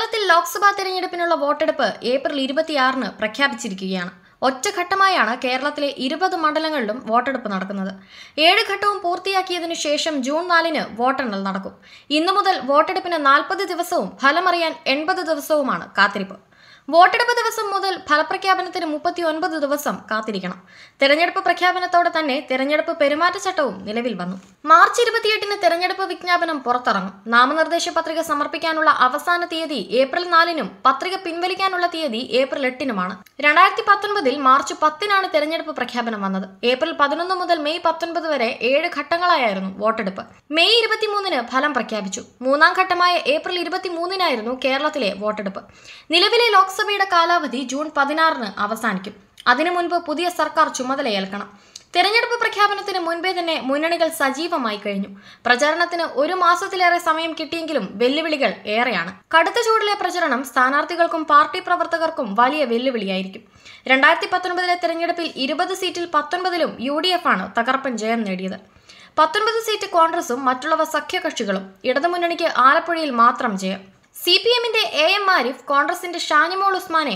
കേരളത്തിൽ ലോക്സഭാ തെരഞ്ഞെടുപ്പിനുള്ള വോട്ടെടുപ്പ് ഏപ്രിൽ 26-ന് പ്രഖ്യാപിച്ചിരിക്കുകയാണ്. ഒറ്റഘട്ടമായാണ് കേരളത്തിലെ 20 മണ്ഡലങ്ങളിലും വോട്ടെടുപ്പ് നടക്കുന്നത്. 7 ഘട്ടവും പൂർത്തിയാക്കിയതിനു ശേഷം ജൂൺ 4-ന് വോട്ടെണ്ണൽ നടക്കും. ഇന്നു മുതൽ വോട്ടെടുപ്പിന് 40 ദിവസവും ഫലമറിയാൻ 80 ദിവസവുമാണ് കാത്തിരിപ്പ്. വോട്ടെടുപ്പ് ദിവസം മുതൽ ഫലപ്രഖ്യാപനത്തിന് 39 ദിവസം കാത്തിരിക്കണം. തെരഞ്ഞെടുപ്പ് പ്രഖ്യാപനത്തോടെ തന്നെ തെരഞ്ഞെടുപ്പ് പെരുമാറ്റച്ചട്ടവും നിലവിൽ വന്നു. മാർച്ച് 28-ന് തെരഞ്ഞെടുപ്പ് വിജ്ഞാപനം പുറത്തിറങ്ങും. നാമനിർദ്ദേശ പത്രിക സമർപ്പിക്കാനുള്ള അവസാന തീയതി ഏപ്രിൽ 4-നും വോട്ടെടുപ്പ് പിൻവലിക്കാനുള്ള തീയതി ഏപ്രിൽ 8-നുമാണ്. 2019-ൽ മാർച്ച് 10-നാണ് തെരഞ്ഞെടുപ്പ് പ്രഖ്യാപനം വന്നത്. ഏപ്രിൽ 11 മുതൽ മെയ് 19 വരെ 7 ഘട്ടങ്ങളായിരുന്നു വോട്ടെടുപ്പ്. മെയ് 23-ന് ഫലം പ്രഖ്യാപിച്ചു. മൂന്നാം ഘട്ടമായ ഏപ്രിൽ 23-നായിരുന്നു കേരളത്തിലെ വോട്ടെടുപ്പ്. നിലവിലെ ലോക്സഭയുടെ കാലാവധി ജൂൺ 16-ന് അവസാനിക്കും. അതിനു മുൻപ് പുതിയ സർക്കാർ ചുമതലയേൽക്കണം. തെരഞ്ഞെടുപ്പ് പ്രഖ്യാപനത്തിന് മുൻപേ തന്നെ മുന്നണികൾ സജീവമായി കഴിഞ്ഞു. പ്രചാരണത്തിന് 1 മാസത്തിലേറെ സമയം കിട്ടിയെങ്കിലും വെല്ലുവിളികൾ ഏറെയാണ്. കടുത്ത ചൂടിലെ പ്രചരണം സ്ഥാനാർത്ഥികൾക്കും പാർട്ടി പ്രവർത്തകർക്കും വലിയ വെല്ലുവിളിയായിരിക്കും. 2019-ലെ തെരഞ്ഞെടുപ്പിൽ 20 സീറ്റിൽ 19-ലും UDF ആണ് തകർപ്പൻ ജയം നേടിയത്. 19 സീറ്റ് കോൺഗ്രസും മറ്റുള്ളവ സഖ്യകക്ഷികളും. ഇടതുമുന്നണിക്ക് ആലപ്പുഴയിൽ മാത്രം ജയം. CPM-ന്റെ AM ആരിഫ് കോൺഗ്രസിന്റെ ഷാനിമോൾ ഉസ്മാനെ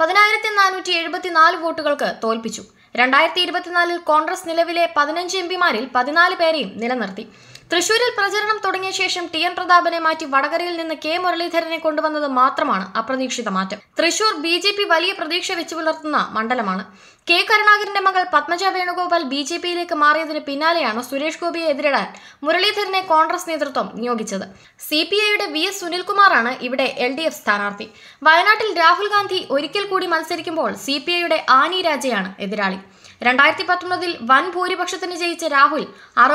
10,474 വോട്ടുകൾക്ക് തോൽപ്പിച്ചു. 2024-ൽ കോൺഗ്രസ് നിലവിലെ 15 MPമാരിൽ 14 പേരെയും നിലനിർത്തി. തൃശൂരിൽ പ്രചരണം തുടങ്ങിയ ശേഷം TN പ്രതാപനെ മാറ്റി വടകരയിൽ നിന്ന് K മുരളീധരനെ കൊണ്ടുവന്നത് മാത്രമാണ് അപ്രതീക്ഷിത മാറ്റം. തൃശൂർ BJP വലിയ പ്രതീക്ഷ വെച്ചു പുലർത്തുന്ന മണ്ഡലമാണ്. K കരുണാകരന്റെ മകൾ പത്മജ വേണുഗോപാൽ BJPയിലേക്ക് മാറിയതിന് പിന്നാലെയാണ് സുരേഷ് ഗോപിയെ എതിരിടാൻ മുരളീധരനെ കോൺഗ്രസ് നേതൃത്വം നിയോഗിച്ചത്. CPIയുടെ VS സുനിൽകുമാറാണ് ഇവിടെ LDF സ്ഥാനാർത്ഥി. വയനാട്ടിൽ രാഹുൽ ഗാന്ധി ഒരിക്കൽ കൂടി മത്സരിക്കുമ്പോൾ CPIയുടെ ആനി രാജയാണ് എതിരാളി. 2019-ൽ വൻ ഭൂരിപക്ഷത്തിന് ജയിച്ച രാഹുൽ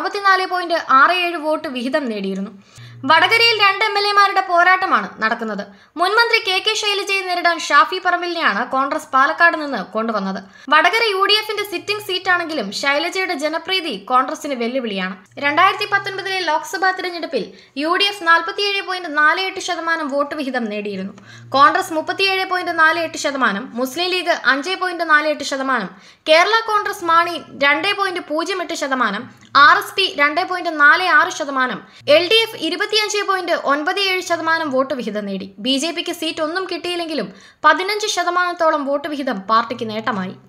64.67 വോട്ട് വിഹിതം നേടിയിരുന്നു. വടകരയിൽ 2 MLAമാരുടെ പോരാട്ടമാണ് നടക്കുന്നത്. മുൻമന്ത്രി KK ശൈലജയെ നേരിടാൻ ഷാഫി പറമ്പിലിനെയാണ് കോൺഗ്രസ് പാലക്കാട് നിന്ന് കൊണ്ടുവന്നത്. വടകര UDFന്റെ സിറ്റിംഗ് സീറ്റാണെങ്കിലും ശൈലജയുടെ ജനപ്രീതി കോൺഗ്രസിന് വെല്ലുവിളിയാണ്. 2019-ലെ ലോക്സഭാ തെരഞ്ഞെടുപ്പിൽ UDF 47.48% വോട്ട് വിഹിതം നേടിയിരുന്നു. Congress 37.48%, Muslim League 5.48%, Kerala Congress Mani 2.08%, RSP 2.46%, LDF 25.97% vote വിഹിതം നേടി. BJPക്ക് സീറ്റ് ഒന്നും കിട്ടിയില്ലെങ്കിലും 15% വോട്ട് വിഹിതം പാർട്ടിക്ക് നേട്ടമായി.